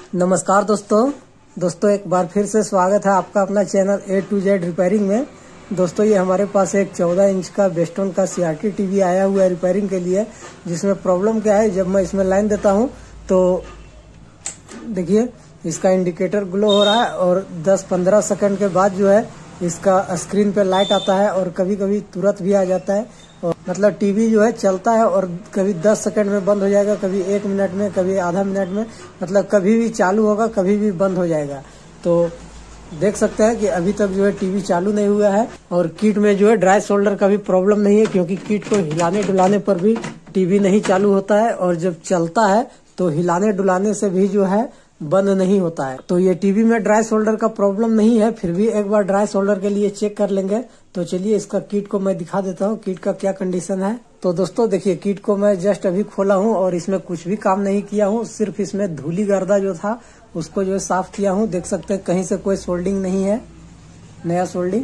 नमस्कार दोस्तों एक बार फिर से स्वागत है आपका अपना channel A to Z repairing में। दोस्तों ये हमारे पास एक 14 इंच का बेस्टोन का CRT टीवी आया हुआ है रिपेयरिंग के लिए, जिसमें प्रॉब्लम क्या है, जब मैं इसमें लाइन देता हूं तो देखिए इसका इंडिकेटर ग्लो हो रहा है और 10-15 सेकंड के बाद जो है इसका स्क्रीन पे लाइट आता है और कभी कभी तुरंत भी आ जाता है। और मतलब टीवी जो है चलता है और कभी 10 सेकंड में बंद हो जाएगा, कभी 1 मिनट में, कभी आधा मिनट में, मतलब कभी भी चालू होगा कभी भी बंद हो जाएगा। तो देख सकते हैं कि अभी तक जो है टीवी चालू नहीं हुआ है। और किट में जो है ड्राई शोल्डर का भी प्रॉब्लम नहीं है, क्योंकि किट को हिलाने डुलाने पर भी टीवी नहीं चालू होता है और जब चलता है तो हिलाने डुलाने से भी जो है बंद नहीं होता है। तो ये टीवी में ड्राई शोल्डर का प्रॉब्लम नहीं है, फिर भी एक बार ड्राई शोल्डर के लिए चेक कर लेंगे। तो चलिए इसका किट को मैं दिखा देता हूँ, किट का क्या कंडीशन है। तो दोस्तों देखिए किट को मैं जस्ट अभी खोला हूँ और इसमें कुछ भी काम नहीं किया हूँ, सिर्फ इसमें धूली गर्दा जो था उसको जो है साफ किया हूँ। देख सकते हैं कहीं से कोई सोल्डिंग नहीं है, नया सोल्डिंग।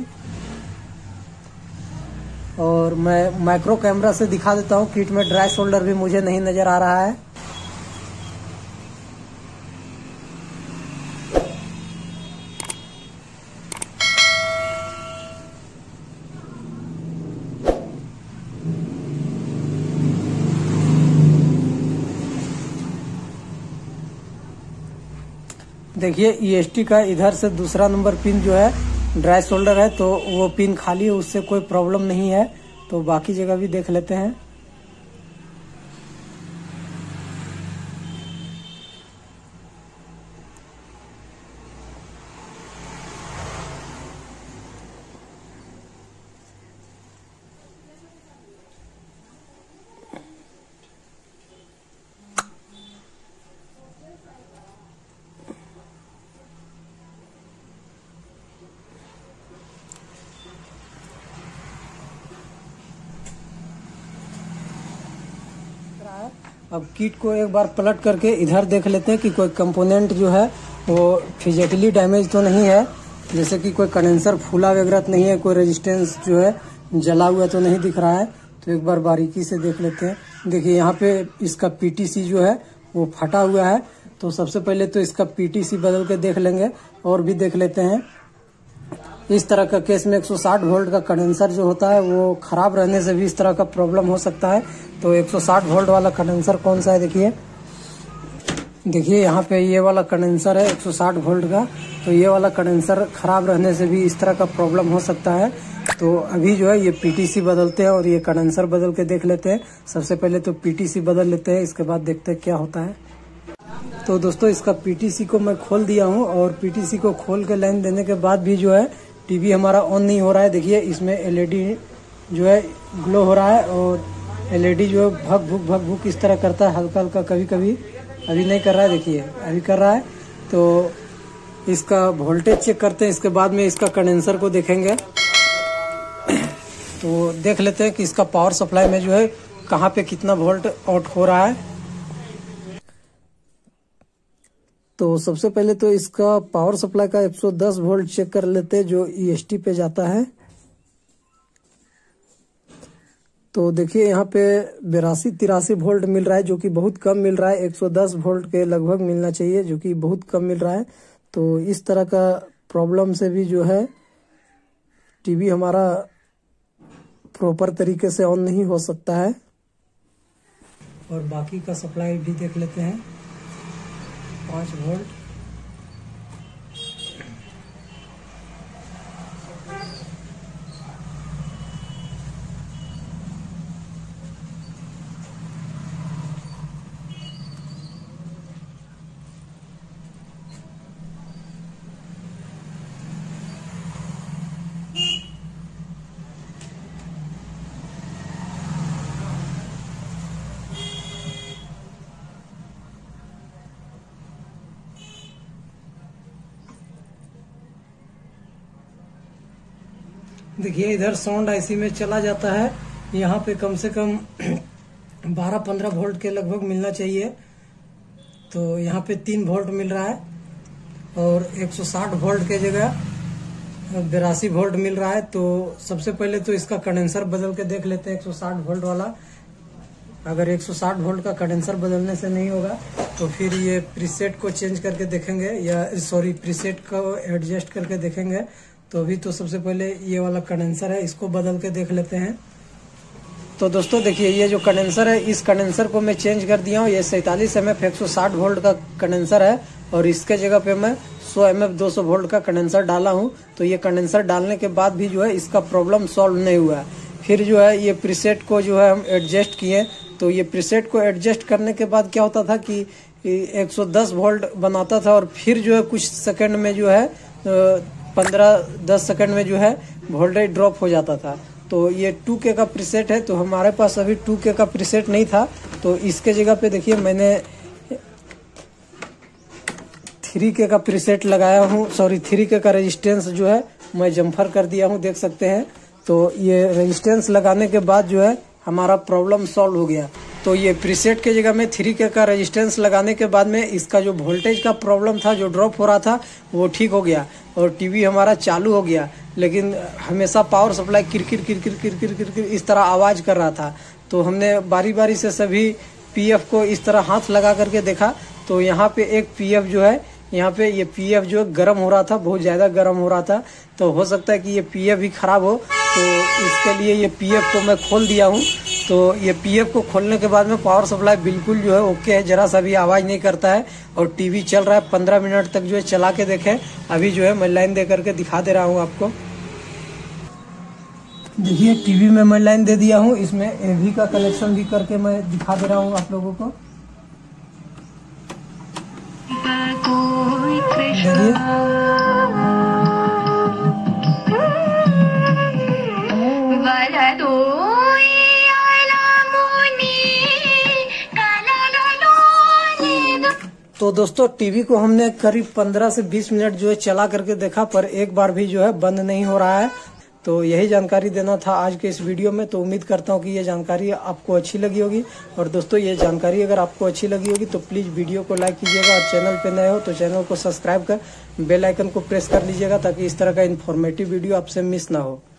और मैं माइक्रो कैमरा से दिखा देता हूँ, किट में ड्राई शोल्डर भी मुझे नहीं नजर आ रहा है। देखिए EST का इधर से दूसरा नंबर पिन जो है ड्राई शोल्डर है, तो वो पिन खाली है, उससे कोई प्रॉब्लम नहीं है। तो बाकी जगह भी देख लेते हैं। अब किट को एक बार पलट करके इधर देख लेते हैं कि कोई कंपोनेंट जो है वो फिजिकली डैमेज तो नहीं है, जैसे कि कोई कंडेंसर फूला वगैरह नहीं है, कोई रेजिस्टेंस जो है जला हुआ तो नहीं दिख रहा है। तो एक बार बारीकी से देख लेते हैं। देखिए यहाँ पे इसका PTC जो है वो फटा हुआ है, तो सबसे पहले तो इसका PTC बदल के देख लेंगे और भी देख लेते हैं। इस तरह का केस में 160 वोल्ट का कंडेंसर जो होता है वो खराब रहने से भी इस तरह का प्रॉब्लम हो सकता है। तो 160 वोल्ट वाला कंडेंसर कौन सा है, देखिए यहाँ पे ये वाला कंडेंसर है 160 वोल्ट का। तो ये वाला कंडेंसर खराब रहने से भी इस तरह का प्रॉब्लम हो सकता है। तो अभी जो है ये PTC बदलते हैं और ये कंडेंसर बदल के देख लेते हैं। सबसे पहले तो PTC बदल लेते हैं, इसके बाद देखते हैं क्या होता है। तो दोस्तों इसका PTC को मैं खोल दिया हूँ और PTC को खोल के लाइन देने के बाद भी जो है टीवी हमारा ऑन नहीं हो रहा है। देखिए इसमें LED जो है ग्लो हो रहा है और LED जो है भग भुक इस तरह करता है हल्का हल्का, कभी कभी। अभी नहीं कर रहा है, देखिए अभी कर रहा है। तो इसका वोल्टेज चेक करते हैं, इसके बाद में इसका कंडेंसर को देखेंगे। तो देख लेते हैं कि इसका पावर सप्लाई में जो है कहाँ पे कितना वोल्ट आउट हो रहा है। तो सबसे पहले तो इसका पावर सप्लाई का 110 वोल्ट चेक कर लेते हैं, जो EST पे जाता है। तो देखिए यहाँ पे 82-83 वोल्ट मिल रहा है, जो कि बहुत कम मिल रहा है। 110 वोल्ट के लगभग मिलना चाहिए, जो कि बहुत कम मिल रहा है। तो इस तरह का प्रॉब्लम से भी जो है टीवी हमारा प्रॉपर तरीके से ऑन नहीं हो सकता है। और बाकी का सप्लाई भी देख लेते हैं, 5 वोल्ट। देखिए इधर साउंड IC में चला जाता है, यहाँ पे कम से कम 12-15 वोल्ट के लगभग मिलना चाहिए। तो यहाँ पे 3 वोल्ट मिल रहा है और 160 वोल्ट के जगह 82 वोल्ट मिल रहा है। तो सबसे पहले तो इसका कंडेंसर बदल के देख लेते हैं 160 वोल्ट वाला। अगर 160 वोल्ट का कंडेंसर बदलने से नहीं होगा तो फिर ये प्रीसेट को चेंज करके देखेंगे, या सॉरी प्रीसेट को एडजस्ट करके देखेंगे। तो अभी तो सबसे पहले ये वाला कंडेंसर है, इसको बदल के देख लेते हैं। तो दोस्तों देखिए, ये जो कंडेंसर है, इस कंडेंसर को मैं चेंज कर दिया हूँ। ये 47 mm 160 वोल्ट का कंडेंसर है और इसके जगह पे मैं 100 mm 200 वोल्ट का कंडेंसर डाला हूँ। तो ये कंडेंसर डालने के बाद भी जो है इसका प्रॉब्लम सॉल्व नहीं हुआ है। फिर जो है ये प्रीसेट को जो है हम एडजस्ट किए। तो ये प्रीसेट को एडजस्ट करने के बाद क्या होता था कि 110 वोल्ट बनाता था और फिर जो है कुछ सेकंड में जो है 15-10 सेकंड में जो है वोल्टेज ड्रॉप हो जाता था। तो ये 2K का प्रीसेट है, तो हमारे पास अभी 2K का प्रीसेट नहीं था। तो इसके जगह पे देखिए मैंने 3K का प्रीसेट लगाया हूँ, सॉरी 3K का रेजिस्टेंस जो है मैं जम्फर कर दिया हूँ, देख सकते हैं। तो ये रेजिस्टेंस लगाने के बाद जो है हमारा प्रॉब्लम सॉल्व हो गया। तो ये प्रीसेट के जगह में 3K का रेजिस्टेंस लगाने के बाद में इसका जो वोल्टेज का प्रॉब्लम था, जो ड्रॉप हो रहा था, वो ठीक हो गया और टीवी हमारा चालू हो गया। लेकिन हमेशा पावर सप्लाई किरकिर किरकिर किरकिर किरकिर इस तरह आवाज कर रहा था। तो हमने बारी बारी से सभी पीएफ को इस तरह हाथ लगा करके देखा। तो यहाँ पे एक पीएफ जो है, यहाँ पे ये पीएफ जो है गर्म हो रहा था, बहुत ज्यादा गर्म हो रहा था। तो हो सकता है कि ये पीएफ भी खराब हो। तो इसके लिए ये पीएफ को मैं खोल दिया हूँ। तो ये पीएफ को खोलने के बाद में पावर सप्लाई बिल्कुल जो है ओके है, जरा सा भी आवाज नहीं करता है और टीवी चल रहा है। 15 मिनट तक जो है चला के देखे। अभी जो है मैं लाइन दे करके दिखा दे रहा हूँ आपको। देखिए टीवी में मैं लाइन दे दिया हूँ, इसमें एवी का कनेक्शन भी करके मैं दिखा दे रहा हूँ आप लोगों को। देखिए तो दोस्तों टीवी को हमने करीब 15 से 20 मिनट जो है चला करके देखा, पर एक बार भी जो है बंद नहीं हो रहा है। तो यही जानकारी देना था आज के इस वीडियो में। तो उम्मीद करता हूँ कि ये जानकारी आपको अच्छी लगी होगी। और दोस्तों ये जानकारी अगर आपको अच्छी लगी होगी तो प्लीज़ वीडियो को लाइक कीजिएगा और चैनल पे नए हो तो चैनल को सब्सक्राइब कर बेल आइकन को प्रेस कर लीजिएगा, ताकि इस तरह का इन्फॉर्मेटिव वीडियो आपसे मिस ना हो।